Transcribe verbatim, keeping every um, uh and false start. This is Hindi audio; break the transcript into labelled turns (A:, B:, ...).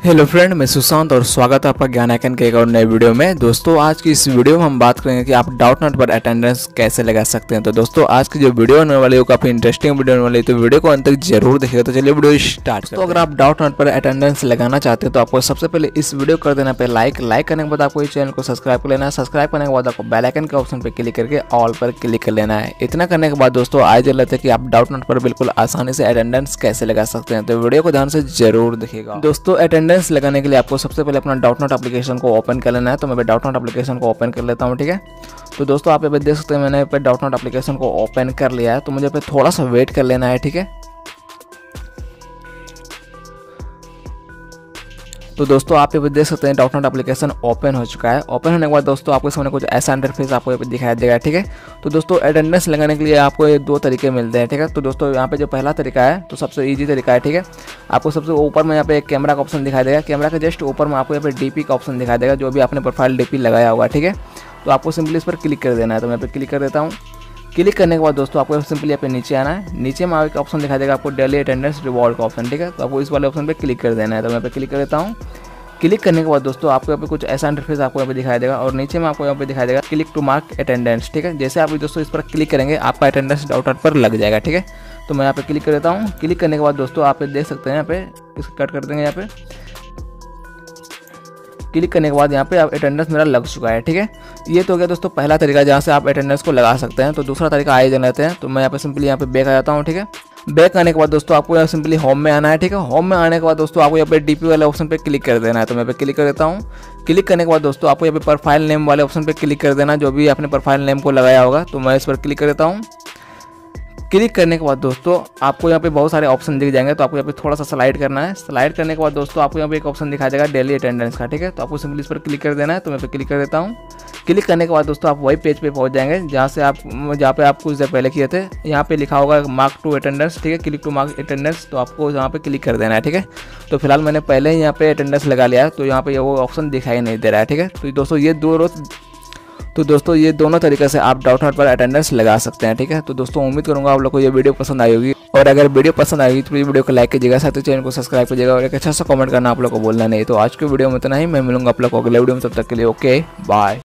A: हेलो फ्रेंड, मैं सुशांत और स्वागत है आपका ज्ञान आइकन के एक और नए वीडियो में। दोस्तों, आज की इस वीडियो में हम बात करेंगे कि आप डॉट नेट पर अटेंडेंस कैसे लगा सकते हैं। तो दोस्तों, आज की जो वीडियो होने वाली है वो काफ़ी इंटरेस्टिंग वीडियो होने वाली है, तो वीडियो को अंत तक जरूर देखिएगा। तो चलिए वीडियो स्टार्ट करते हैं। तो अगर आप डॉट नेट पर अटेंडेंस लगाना चाहते हैं तो आपको सबसे पहले इस वीडियो कर देना पे लाइक लाइक करने के बाद आपको इस चैनल को सब्सक्राइब कर लेना है। सब्सक्राइब करने के बाद आपको बेल आइकन के ऑप्शन पर क्लिक करके ऑल पर क्लिक कर लेना है। इतना करने के बाद दोस्तों आज जल लेते हैं कि आप डॉट नेट पर बिल्कुल आसानी से अटेंडेंस कैसे लगा सकते हैं। तो वीडियो को ध्यान से जरूर देखिएगा। दोस्तों, अटेंडेंस लगाने के लिए आपको सबसे पहले अपना डॉट नेट एप्लीकेशन को ओपन कर लेना है। तो मैं डॉट नेट एप्लीकेशन को ओपन कर लेता हूं, ठीक है। तो दोस्तों, आप यहाँ पे देख सकते हैं मैंने यहाँ पे डॉट नेट एप्लीकेशन को ओपन कर लिया है। तो मुझे पे थोड़ा सा वेट कर लेना है, ठीक है। तो दोस्तों, आप यहाँ पे देख सकते हैं डॉट नेट एप्लीकेशन ओपन हो चुका है। ओपन होने के बाद दोस्तों आपको सामने कुछ ऐसा इंटरफेस आपको यहाँ पे दिखाई देगा, ठीक है। तो दोस्तों, अटेंडेंस लगाने के लिए आपको ये दो तरीके मिलते हैं, ठीक है। तो दोस्तों, यहाँ पे जो पहला तरीका है तो सबसे इजी तरीका है, ठीक है। आपको सबसे ऊपर में यहाँ पे एक कैमरा का ऑप्शन दिखाई देगा। कैमरा के जस्ट ऊपर में आपको यहाँ पे डीपी का ऑप्शन दिखाई देगा, जो भी आपने प्रोफाइल डीपी लगाया होगा, ठीक है। तो आपको सिंपली इस पर क्लिक कर देना है। तो मैं यहाँ पे क्लिक कर देता हूँ। क्लिक करने के बाद दोस्तों आपको सिंपली यहाँ पे नीचे आना है। नीचे में एक ऑप्शन दिखाई देगा आपको डेली अटेंडेंस रिवॉर्ड का ऑप्शन, ठीक है। तो आपको इस वाले ऑप्शन पे क्लिक कर देना है। तो मैं यहाँ पे क्लिक कर देता हूँ। क्लिक करने के बाद दोस्तों आपको यहाँ पे कुछ ऐसा इंटरफेस आपको यहाँ पे दिखाई देगा और नीचे में आपको यहाँ पे दिखाई देगा क्लिक टू मार्क अटेंडेंस, ठीक है। जैसे आप दोस्तों इस पर क्लिक करेंगे आपका अटेंडेंस डॉट नेट पर लग जाएगा, ठीक है। तो मैं यहाँ पे क्लिक कर देता हूँ। क्लिक करने के बाद दोस्तों आप देख सकते हैं यहाँ पे इसको कट कर देंगे। यहाँ पे क्लिक करने के बाद यहाँ पे आप अटेंडेंस मेरा लग चुका है, ठीक है। ये तो हो गया दोस्तों पहला तरीका जहाँ से आप अटेंडेंस को लगा सकते हैं। तो दूसरा तरीका आए जान लेते हैं। तो मैं यहाँ पे सिंपली यहाँ पे बैक आ जाता हूँ, ठीक है। बैक आने के बाद दोस्तों आपको यहाँ सिंपली होम में आना है, ठीक है। होम में आने के बाद दोस्तों आपको यहाँ पे डीपी वाले ऑप्शन पे क्लिक कर देना है। तो मैं पे क्लिक कर देता हूँ। क्लिक करने के बाद दोस्तों आपको यहाँ पे प्रोफाइल नेम वाले ऑप्शन पे क्लिक कर देना, जो भी आपने प्रोफाइल नेम को लगाया होगा। तो मैं इस पर क्लिक कर देता हूँ। क्लिक करने के बाद दोस्तों आपको यहाँ पे बहुत सारे ऑप्शन दिख जाएंगे। तो आपको यहाँ पे थोड़ा सा स्लाइड करना है। स्लाइड करने के बाद दोस्तों आपको यहाँ पे एक ऑप्शन दिखा देगा डेली अटेंडेंस का, ठीक है। तो आपको सिंपली इस पर क्लिक कर देना है। तो मैं पे क्लिक कर देता हूँ। क्लिक करने के बाद दोस्तों आप वही पेज पे पहुंच जाएंगे जहाँ से आप जहाँ पे आप कुछ देर पहले किए थे। यहाँ पे लिखा होगा मार्क टू अटेंडेंस, ठीक है। क्लिक टू मार्क अटेंडेंस, तो आपको यहाँ पे क्लिक कर देना है, ठीक है। तो फिलहाल मैंने पहले ही यहाँ पे अटेंडेंस लगा लिया है, तो यहाँ पे वो ऑप्शन दिखाई नहीं दे रहा है, ठीक है। तो दोस्तों ये दो रोज तो दोस्तों ये दोनों तरीके से आप डॉट नेट पर अटेंडेंस लगा सकते हैं, ठीक है। तो दोस्तों उम्मीद करूंगा आप लोग को ये वीडियो पसंद आई होगी, और अगर वीडियो पसंद आएगी तो प्लीज वीडियो को लाइक कीजिएगा, साथ ही चैनल को सब्सक्राइब कीजिएगा और एक अच्छा सा कमेंट करना आप लोग को बोलना नहीं। तो आज के वीडियो में इतना ही। मैं मिलूंगा आप लोग को अगले वीडियो में, तब तक के लिए ओके बाय।